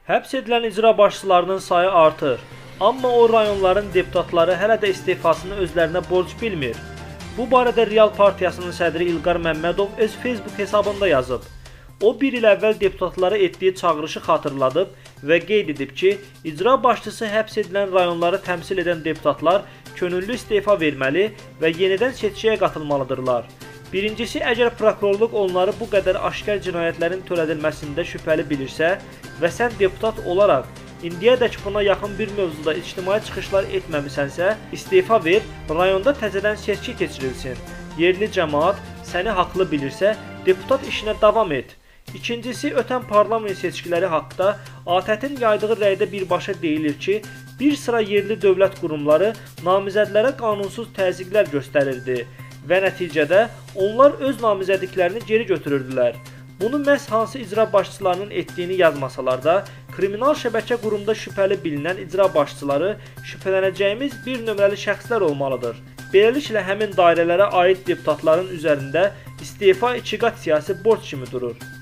Həbs edilən icra başçılarının sayı artır. Amma o rayonların deputatları hələ də istifasını özlərinə borc bilmir. Bu barədə Real Partiyasının sədri İlqar Məmmədov öz Facebook hesabında yazıb. O, bir il əvvəl deputatlara etdiyi çağırışı xatırladıb və qeyd edib ki, icra başçısı həbs edilən rayonları təmsil edən deputatlar könüllü istefa verməli və yenidən seçkiyə qatılmalıdırlar. Birincisi, əgər prokurorluq onları bu qədər aşkar cinayətlərin törədilməsində şübhəli bilirsə və sən deputat olaraq indiyədək buna yaxın bir mövzuda ictimai çıxışlar etməmisənsə, istefa ver, rayonda təzədən seçki keçirilsin. Yerli cəmaət səni haqlı bilirsə, deputat işinə davam et. İkincisi, ötən parlament seçkiləri haqqında ATƏT-in yaydığı rəydə birbaşa deyilir ki, bir sıra yerli dövlət qurumları namizədlərə qanunsuz təzyiqlər göstərirdi və nəticədə onlar öz namizədliklərini geri götürürdülər. Bunu məhz hansı icra başçılarının etdiyini yazmasalar da, kriminal şəbəkə qurumda şübhəli bilinən icra başçıları şübhələnəcəyimiz bir nömrəli şəxslər olmalıdır. Beləliklə, həmin dairələrə aid deputatların üzərində istefa ikiqat siyasi borc kimi durur.